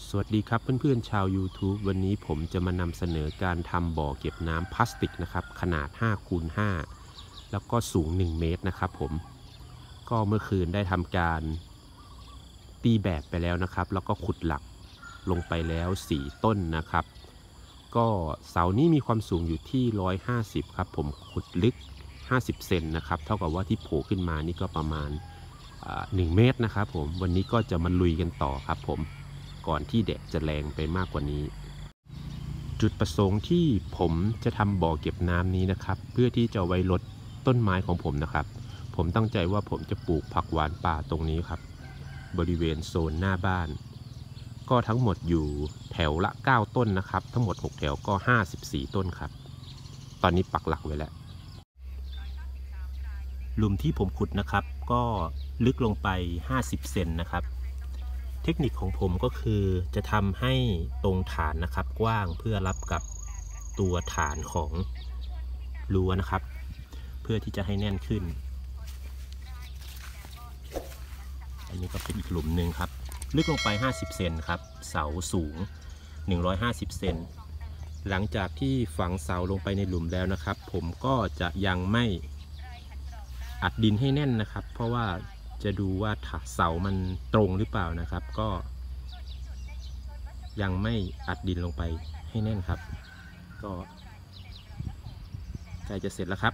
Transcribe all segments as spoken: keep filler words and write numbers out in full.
สวัสดีครับเพื่อนๆชาว YouTube วันนี้ผมจะมานำเสนอการทำบ่อเก็บน้ำพลาสติกนะครับขนาดห้าคูณห้าแล้วก็สูงหนึ่งเมตรนะครับผมก็เมื่อคืนได้ทำการตีแบบไปแล้วนะครับแล้วก็ขุดหลักลงไปแล้วสี่ต้นนะครับก็เสานี้มีความสูงอยู่ที่หนึ่งร้อยห้าสิบครับผมขุดลึกห้าสิบเซนนะครับเท่ากับว่าที่โผล่ขึ้นมานี่ก็ประมาณหนึ่งเมตรนะครับผมวันนี้ก็จะมาลุยกันต่อครับผมก่อนที่แดดจะแรงไปมากกว่านี้จุดประสงค์ที่ผมจะทำบ่อเก็บน้ำนี้นะครับเพื่อที่จะไว้ลดต้นไม้ของผมนะครับผมตั้งใจว่าผมจะปลูกผักหวานป่าตรงนี้ครับบริเวณโซนหน้าบ้านก็ทั้งหมดอยู่แถวละเก้าต้นนะครับทั้งหมดหกแถวก็ห้าสิบสี่ต้นครับตอนนี้ปักหลักไว้แล้วหลุมที่ผมขุดนะครับก็ลึกลงไปห้าสิบเซนนะครับเทคนิคของผมก็คือจะทำให้ตรงฐานนะครับกว้างเพื่อรับกับตัวฐานของรั้วนะครับเพื่อที่จะให้แน่นขึ้นอันนี้ก็เป็นอีกหลุมหนึ่งครับลึกลงไปห้าสิบเซนครับเสาสูงหนึ่งร้อยห้าสิบเซนหลังจากที่ฝังเสาลงไปในหลุมแล้วนะครับผมก็จะยังไม่อัดดินให้แน่นนะครับเพราะว่าจะดูว่าเสามันตรงหรือเปล่านะครับก็ยังไม่อัดดินลงไปให้แน่นครับก็ใกล้จะเสร็จแล้วครับ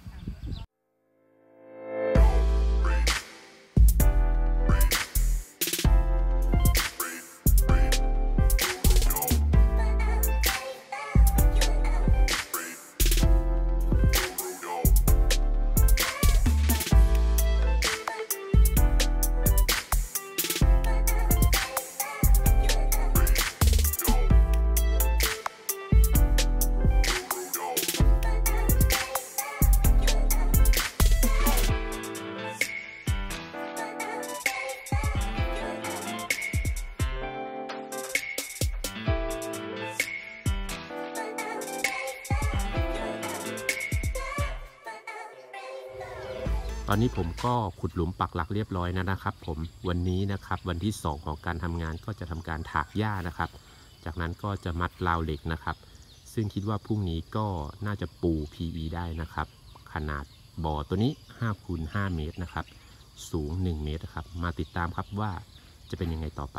ตอนนี้ผมก็ขุดหลุมปักหลักเรียบร้อยแล้วนะครับผมวันนี้นะครับวันที่สองของการทำงานก็จะทำการถากหญ้านะครับจากนั้นก็จะมัดราวเหล็กนะครับซึ่งคิดว่าพรุ่งนี้ก็น่าจะปู พี อี ได้นะครับขนาดบ่อตัวนี้ห้าคูณห้าเมตรนะครับสูงหนึ่งเมตรครับมาติดตามครับว่าจะเป็นยังไงต่อไป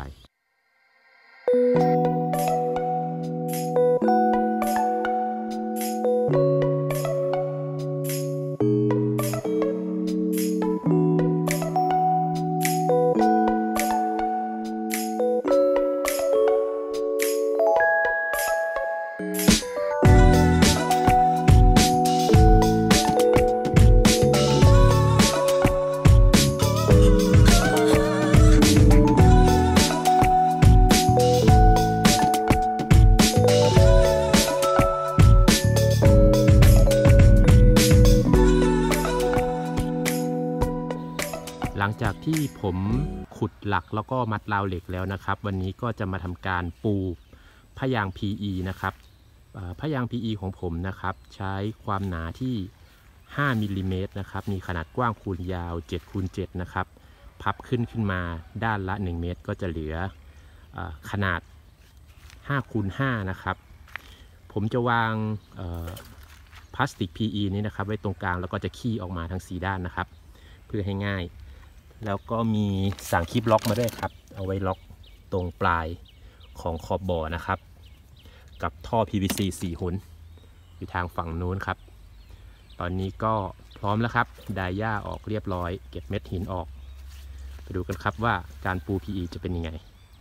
หลังจากที่ผมขุดหลักแล้วก็มัดราวเหล็กแล้วนะครับวันนี้ก็จะมาทำการปูผ้ายาง พี อี นะครับผ้ายาง พี อี ของผมนะครับใช้ความหนาที่ห้ามิลลิเมตรนะครับมีขนาดกว้างคูณยาวเจ็ดคูณเจ็ดนะครับพับขึ้นขึ้นมาด้านละหนึ่งเมตรก็จะเหลือขนาดห้าคูณห้านะครับผมจะวางพลาสติก พี อี นี้นะครับไว้ตรงกลางแล้วก็จะขี้ออกมาทั้งสี่ด้านนะครับเพื่อให้ง่ายแล้วก็มีสั่งคลิปล็อกมาด้วยครับเอาไว้ล็อกตรงปลายของขอบบ่อนะครับกับท่อ พี วี ซี สี่หุนอยู่ทางฝั่งนู้นครับตอนนี้ก็พร้อมแล้วครับไดหญ้าออกเรียบร้อยเก็บเม็ดหินออกไปดูกันครับว่าการปู พี อี จะเป็นยังไง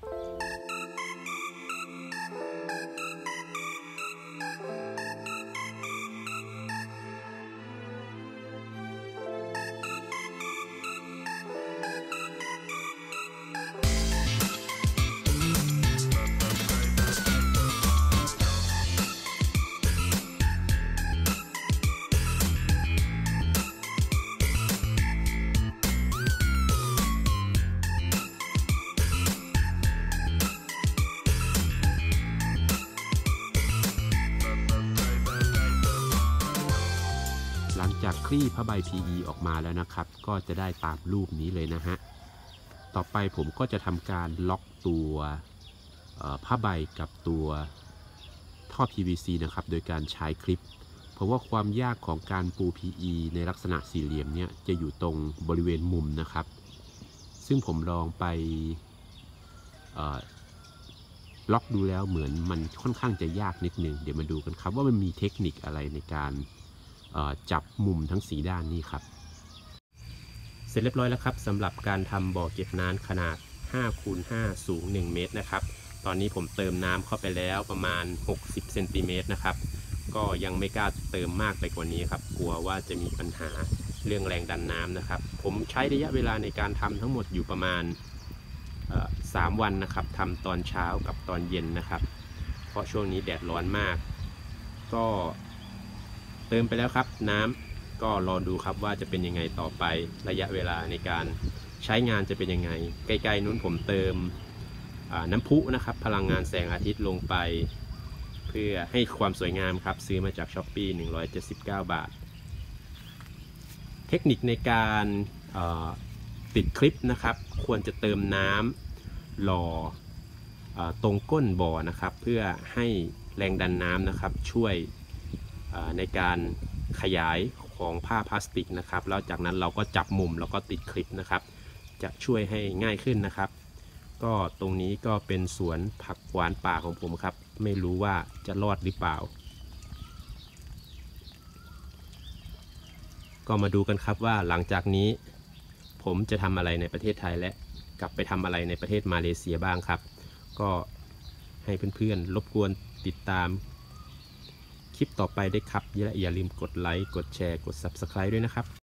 หลังจากคลี่ผ้าใบ พี อี ออกมาแล้วนะครับก็จะได้ตามรูปนี้เลยนะฮะต่อไปผมก็จะทำการล็อกตัวผ้าใบกับตัวท่อ พี วี ซี นะครับโดยการใช้คลิปเพราะว่าความยากของการปู พี อี ในลักษณะสี่เหลี่ยมเนี่ยจะอยู่ตรงบริเวณมุมนะครับซึ่งผมลองไปล็อกดูแล้วเหมือนมันค่อนข้างจะยากนิดนึงเดี๋ยวมาดูกันครับว่ามันมีเทคนิคอะไรในการจับมุมทั้งสีด้านนี้ครับเสร็จเรียบร้อยแล้วครับสำหรับการทำบ่อเก็บน้ำขนาดห้าคูณห้าสูงหนึ่งเมตรนะครับตอนนี้ผมเติมน้ำเข้าไปแล้วประมาณหกสิบเซนติเมตรนะครับก็ยังไม่กล้าเติมมากไปกว่านี้ครับกลัวว่าจะมีปัญหาเรื่องแรงดันน้ำนะครับผมใช้ระยะเวลาในการทำทั้งหมดอยู่ประมาณสามวันนะครับทำตอนเช้ากับตอนเย็นนะครับเพราะช่วงนี้แดดร้อนมากก็เติมไปแล้วครับน้ำก็รอดูครับว่าจะเป็นยังไงต่อไประยะเวลาในการใช้งานจะเป็นยังไงใกล้ๆนู้นผมเติมน้ำพุนะครับพลังงานแสงอาทิตย์ลงไปเพื่อให้ความสวยงามครับซื้อมาจาก ช้อปปี้ หนึ่งร้อยเจ็ดสิบเก้า บาทเทคนิคในการติดคลิปนะครับควรจะเติมน้ำหล่อตรงก้นบ่อนะครับเพื่อให้แรงดันน้ำนะครับช่วยในการขยายของผ้าพลาสติกนะครับแล้วจากนั้นเราก็จับมุมแล้วก็ติดคลิปนะครับจะช่วยให้ง่ายขึ้นนะครับก็ตรงนี้ก็เป็นสวนผักหวานป่าของผมครับไม่รู้ว่าจะรอดหรือเปล่าก็มาดูกันครับว่าหลังจากนี้ผมจะทำอะไรในประเทศไทยและกลับไปทำอะไรในประเทศมาเลเซียบ้างครับก็ให้เพื่อนๆรบกวนติดตามคลิปต่อไปได้ครับและอย่าลืมกดไลค์กดแชร์กด ซับสไครบ์ ด้วยนะครับ